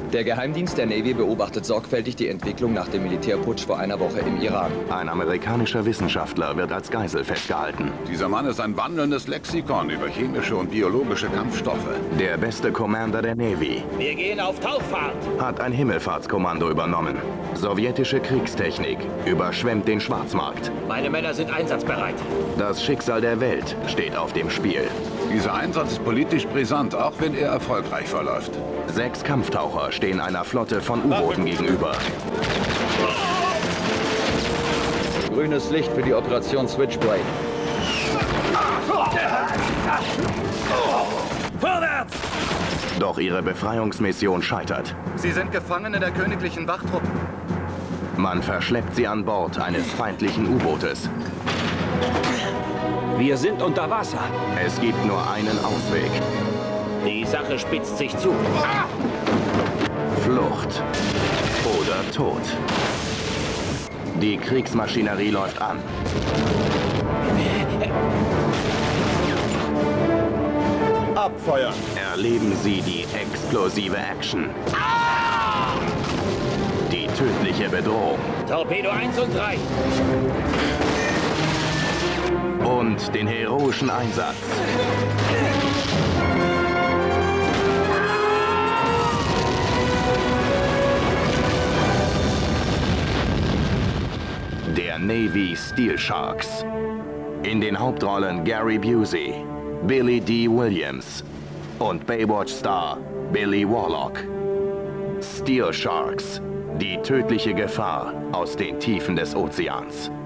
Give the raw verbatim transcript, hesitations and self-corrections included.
Der Geheimdienst der Navy beobachtet sorgfältig die Entwicklung nach dem Militärputsch vor einer Woche im Iran. Ein amerikanischer Wissenschaftler wird als Geisel festgehalten. Dieser Mann ist ein wandelndes Lexikon über chemische und biologische Kampfstoffe. Der beste Commander der Navy. Wir gehen auf Tauchfahrt. Hat ein Himmelfahrtskommando übernommen. Sowjetische Kriegstechnik überschwemmt den Schwarzmarkt. Meine Männer sind einsatzbereit. Das Schicksal der Welt steht auf dem Spiel. Dieser Einsatz ist politisch brisant, auch wenn er erfolgreich verläuft. Sechs Kampftaucher stehen einer Flotte von U-Booten gegenüber. Grünes Licht für die Operation Switchblade. Vorwärts! Doch ihre Befreiungsmission scheitert. Sie sind Gefangene der königlichen Wachtruppen. Man verschleppt sie an Bord eines feindlichen U-Bootes. Wir sind unter Wasser. Es gibt nur einen Ausweg. Die Sache spitzt sich zu. Flucht oder Tod. Die Kriegsmaschinerie läuft an. Abfeuern! Erleben Sie die explosive Action. Die tödliche Bedrohung. Torpedo eins und drei. Und den heroischen Einsatz. Der Navy Steel Sharks. In den Hauptrollen Gary Busey, Billy D. Williams und Baywatch-Star Billy Warlock. Steel Sharks, die tödliche Gefahr aus den Tiefen des Ozeans.